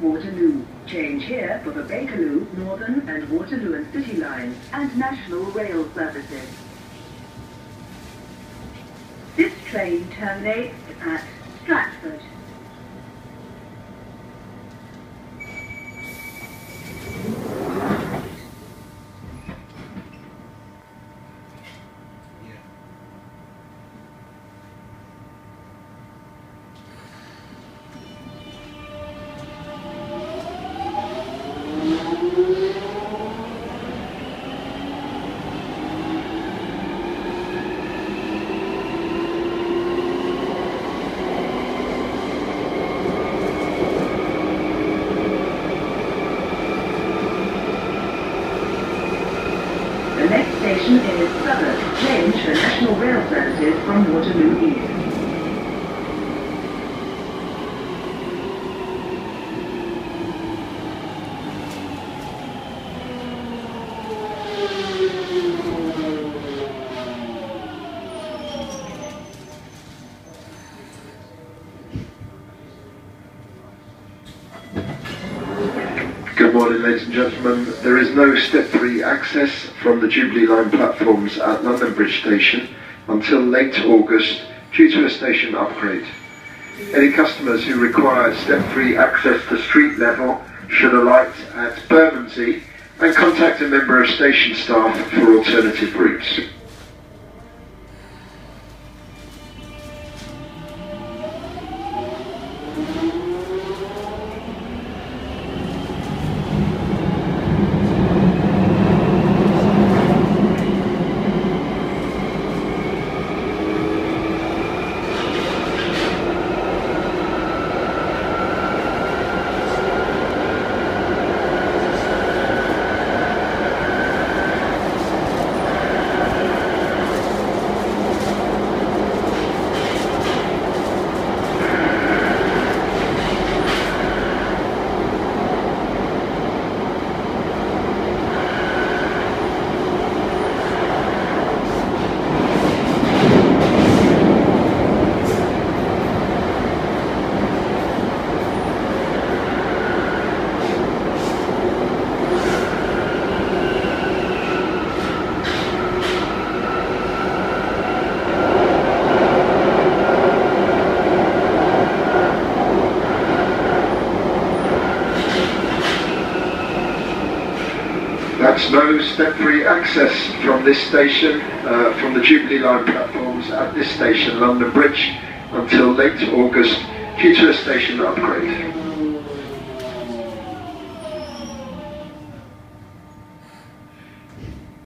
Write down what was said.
Waterloo. Change here for the Bakerloo, Northern and Waterloo and City lines and National Rail services. This train terminates at Stratford. The next station is Southwark. Change for National Rail services from Waterloo East. Good morning, ladies and gentlemen. There is no step 3 access from the Jubilee Line platforms at London Bridge Station until late August due to a station upgrade. Any customers who require step 3 access to street level should alight at Bermondsey and contact a member of station staff for alternative routes. That's no step 3 access from this station, from the Jubilee Line platforms at this station, London Bridge, until late August due to a station upgrade.